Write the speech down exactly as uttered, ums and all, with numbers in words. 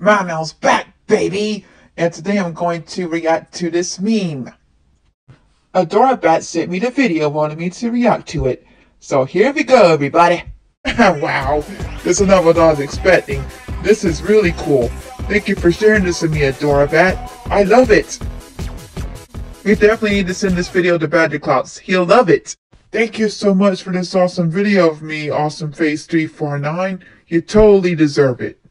Manuel's back, baby! And today I'm going to react to this meme. Adorabat sent me the video, wanted me to react to it. So here we go, everybody. Wow, this is not what I was expecting. This is really cool. Thank you for sharing this with me, Adorabat. I love it. We definitely need to send this video to Badger Clouts. He'll love it. Thank you so much for this awesome video of me, Awesome Face three four nine. You totally deserve it.